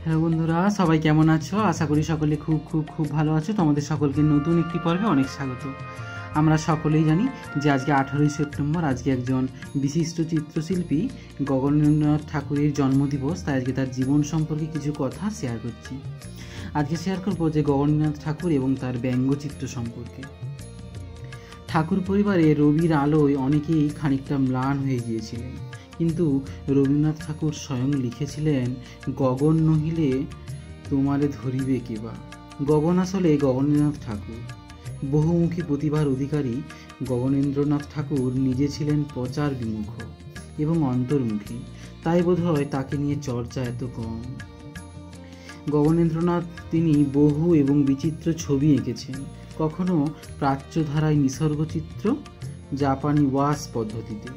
Hello বন্ধুরা, সবাই কেমন আছো? আশা করি সকলে খুব খুব খুব ভালো আছো। তোমাদের সকলকে নতুন একটি পর্বে অনেক স্বাগত। আমরা সকলেই জানি যে আজকে 18ই সেপ্টেম্বর, আজকে একজন বিশিষ্ট চিত্রশিল্পী গগনেন্দ্রনাথ ঠাকুরের জন্মদিবস। তাই আজকে তার জীবন সম্পর্কে কিছু কথা শেয়ার করছি। আজকে শেয়ার করবো যে গগনেন্দ্রনাথ ঠাকুর এবং তার ব্যঙ্গচিত্র সম্পর্কে। ঠাকুর পরিবারে রবির আলোয় অনেকেই খানিকটা ম্লান হয়ে গিয়েছিলেন, কিন্তু রবীন্দ্রনাথ ঠাকুর স্বয়ং লিখেছিলেন, গগন নহিলে তোমারে ধরিবে কেবা। গগন আসলে গগনেন্দ্রনাথ ঠাকুর। বহুমুখী প্রতিভার অধিকারী গগনেন্দ্রনাথ ঠাকুর নিজে ছিলেন প্রচার বিমুখ এবং অন্তর্মুখী, তাই বোধহয় তাকে নিয়ে চর্চা এত কম। গগনেন্দ্রনাথ তিনি বহু এবং বিচিত্র ছবি এঁকেছেন, কখনো প্রাচ্য ধারায় নিসর্গচিত্র, জাপানি ওয়াশ পদ্ধতিতে।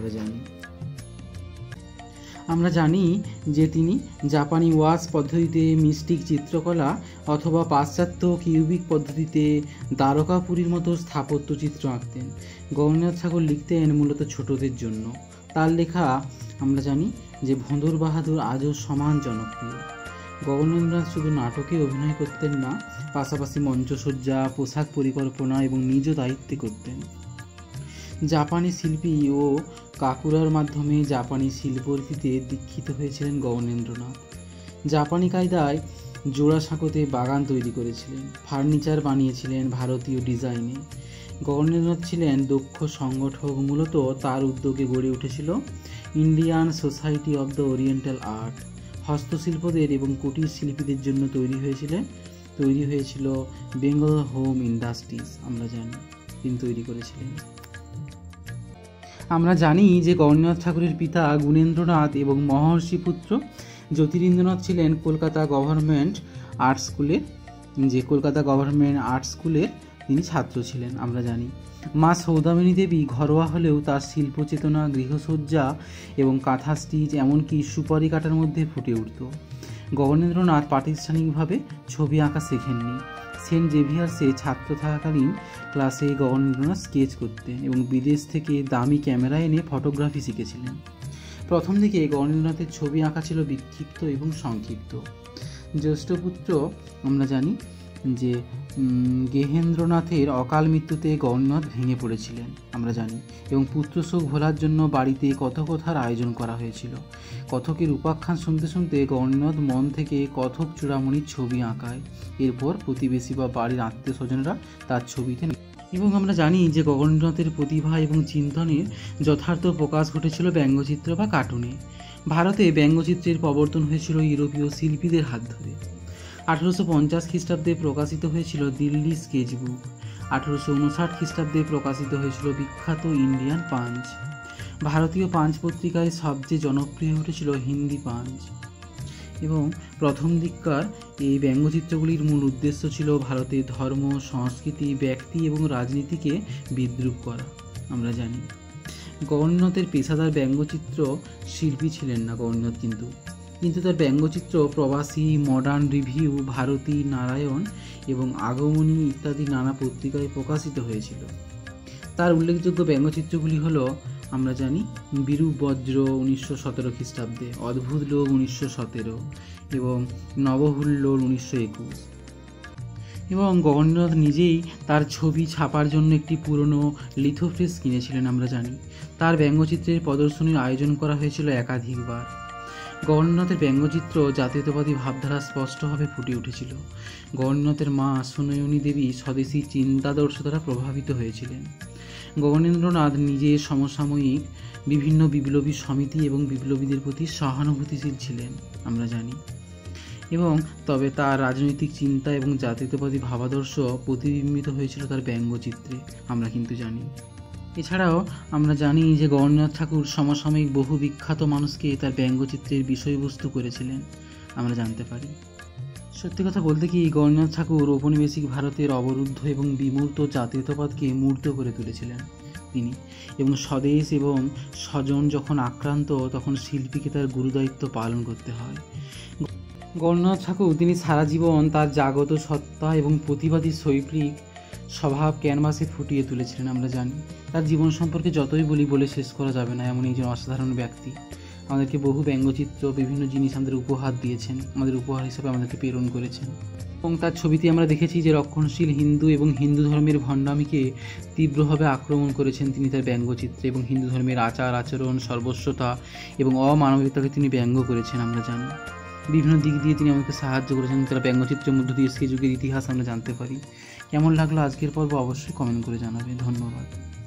আমরা জানি যে তিনি জাপানি ওয়াশ পদ্ধতিতে মিস্টিক চিত্রকলা অথবা পাশ্চাত্য কিউবিক পদ্ধতিতে দ্বারকাপুরীর মতো স্থাপত্য চিত্র আঁকতেন। গগনেন্দ্রনাথ ঠাকুর লিখতেন মূলত ছোটদের জন্য। তার লেখা আমরা জানি যে ভোঁদর বাহাদুর আজও সমান জনপ্রিয়। গগনেন্দ্রনাথ শুধু নাটকে অভিনয় করতেন না, পাশাপাশি মঞ্চসজ্জা, পোশাক পরিকল্পনা এবং নিজ দায়িত্বে করতেন। জাপানি শিল্পী ও কাকুরার মাধ্যমে জাপানি শিল্পরীতিতে দীক্ষিত হয়েছিলেন গগনেন্দ্রনাথ। জাপানি কায়দায় জোড়াসাঁকোতে বাগান তৈরি করেছিলেন, ফার্নিচার বানিয়েছিলেন ভারতীয় ডিজাইনে। গগনেন্দ্রনাথ ছিলেন দক্ষ সংগঠক। মূলত তার উদ্যোগে গড়ে উঠেছিল Indian society of the oriental art. হস্তশিল্পদের এবং কুটির শিল্পীদের জন্য তৈরি হয়েছিল বেঙ্গল হোম ইন্ডাস্ট্রিজ। আমরা জানি তিনি তৈরি করেছিলেন। আমরা জানি যে গগনেন্দ্রনাথ ঠাকুরের পিতা গুণেন্দ্রনাথ এবং মহর্ষি পুত্র জ্যোতিরিন্দ্রনাথ ছিলেন কলকাতা গভর্নমেন্ট আর্ট স্কুলের তিনি ছাত্র ছিলেন। আমরা জানি মা সৌদামিনী দেবী ঘরোয়া হলেও তার শিল্পচেতনা গৃহসজ্জা এবং কাঁথা স্টিচ, এমনকি সুপারি কাটার মধ্যে ফুটে উঠত। গগনেন্দ্রনাথ প্রাতিষ্ঠানিকভাবে ছবি আঁকা শেখেননি। সেন্ট জেভিয়ার্সে ছাত্র থাকাকালীন ক্লাসে গগনেন্দ্রনাথ স্কেচ করতেন এবং বিদেশ থেকে দামি ক্যামেরা এনে ফটোগ্রাফি শিখেছিলেন। প্রথম দিকে গগনেন্দ্রনাথের ছবি আঁকা ছিল বিক্ষিপ্ত এবং সংক্ষিপ্ত। জ্যেষ্ঠ পুত্র আমরা জানি যে গেহেন্দ্রনাথের অকাল মৃত্যুতে গগনেন্দ্রনাথ ভেঙে পড়েছিলেন, আমরা জানি, এবং পুত্র শোক ভোলার জন্য বাড়িতে কথকথার আয়োজন করা হয়েছিল। কথকের উপাখ্যান শুনতে শুনতে গগনেন্দ্রনাথ মন থেকে কথক চূড়ামণির ছবি আঁকায়। এরপর প্রতিবেশী বা বাড়ির আত্মীয় স্বজনরা তার ছবিতে, এবং আমরা জানি যে গগনেন্দ্রনাথের প্রতিভা এবং চিন্তনের যথার্থ প্রকাশ ঘটেছিল ব্যঙ্গচিত্র বা কার্টুনে। ভারতে ব্যঙ্গচিত্রের প্রবর্তন হয়েছিল ইউরোপীয় শিল্পীদের হাত ধরে। 1850 খ্রিস্টাব্দে প্রকাশিত হয়েছিল দিল্লি স্কেচবুক। 1859 খ্রিস্টাব্দে প্রকাশিত হয়েছিল বিখ্যাত ইন্ডিয়ান পাঞ্চ। ভারতীয় পাঞ্চ পত্রিকায় সবচেয়ে জনপ্রিয় উঠেছিল হিন্দি পাঞ্চ। এবং প্রথম দিককার এই ব্যঙ্গচিত্রগুলির মূল উদ্দেশ্য ছিল ভারতের ধর্ম, সংস্কৃতি, ব্যক্তি এবং রাজনীতিকে বিদ্রূপ করা। আমরা জানি গগনেন্দ্রনাথের পেশাদার ব্যঙ্গচিত্র শিল্পী ছিলেন না গগনেন্দ্রনাথ, কিন্তু তার ব্যঙ্গচিত্র প্রবাসী, মডার্ন রিভিউ, ভারতী, নারায়ণ এবং আগমনী ইত্যাদি নানা পত্রিকায় প্রকাশিত হয়েছিল। তার উল্লেখযোগ্য ব্যঙ্গচিত্রগুলি হলো আমরা জানি বিরূপ বজ্র 1917 খ্রিস্টাব্দে, অদ্ভুত লোক 1917 এবং নবহুল্লোড় 1921। এবং গগনেন্দ্রনাথ নিজেই তার ছবি ছাপার জন্য একটি পুরনো লিথোপ্রেস কিনেছিলেন। আমরা জানি তার ব্যঙ্গচিত্রের প্রদর্শনীর আয়োজন করা হয়েছিল একাধিকবার। গগনেন্দ্রনাথের ব্যঙ্গচিত্র জাতীয়তাবাদী ভাবধারা স্পষ্টভাবে ফুটে উঠেছিল। গগনেন্দ্রনাথের মা সুনয়নী দেবী স্বদেশী চিন্তাদর্শ দ্বারা প্রভাবিত হয়েছিলেন। গগনেন্দ্রনাথ নিজে সমসাময়িক বিভিন্ন বিপ্লবী সমিতি এবং বিপ্লবীদের প্রতি সহানুভূতিশীল ছিলেন, আমরা জানি, এবং তবে তার রাজনৈতিক চিন্তা এবং জাতীয়তাবাদী ভাবাদর্শ প্রতিবিম্বিত হয়েছিল তার ব্যঙ্গচিত্রে, আমরা কিন্তু জানি। এছাড়াও আমরা জানি যে গগনেন্দ্রনাথ ঠাকুর সমসাময়িক বহু বিখ্যাত মানুষকে তার ব্যঙ্গচিত্রের বিষয়বস্তু করেছিলেন, আমরা জানতে পারি। সত্যি কথা বলতে কি, গগনেন্দ্রনাথ ঠাকুর ঔপনিবেশিক ভারতের অবরুদ্ধ এবং বিমূর্ত জাতীয়তাবাদকে মূর্ত করে তুলেছিলেন তিনি, এবং স্বদেশ এবং স্বজন যখন আক্রান্ত তখন শিল্পীকে তার গুরুদায়িত্ব পালন করতে হয়। গগনেন্দ্রনাথ ঠাকুর তিনি সারা জীবন তার জাগত সত্তা এবং প্রতিবাদী শৈল্পিক স্বভাব ক্যানভাসে ফুটিয়ে তুলেছিলেন। আমরা জানি তার জীবন সম্পর্কে যতই বলে শেষ করা যাবে না, এমন একজন অসাধারণ ব্যক্তি। আমাদেরকে বহু ব্যঙ্গচিত্র, বিভিন্ন জিনিস আমাদের উপহার দিয়েছেন, আমাদের উপহার হিসেবে আমাদেরকে প্রেরণ করেছেন। এবং তার ছবিতে আমরা দেখেছি যে রক্ষণশীল হিন্দু এবং হিন্দু ধর্মের ভণ্ডামিকে তীব্রভাবে আক্রমণ করেছেন তিনি তার ব্যঙ্গচিত্রে, এবং হিন্দু ধর্মের আচার আচরণ, সর্বস্বতা এবং অমানবিকতাকে তিনি ব্যঙ্গ করেছেন আমরা জানি। বিভিন্ন দিক দিয়ে তিনি আমাকে সাহায্য করেছেন, তার ব্যঙ্গচিত্রের মধ্য দিয়ে সেই যুগের ইতিহাস আমরা জানতে পারি। কেমন লাগলো আজকের পর্ব অবশ্যই কমেন্ট করে জানাবে। ধন্যবাদ।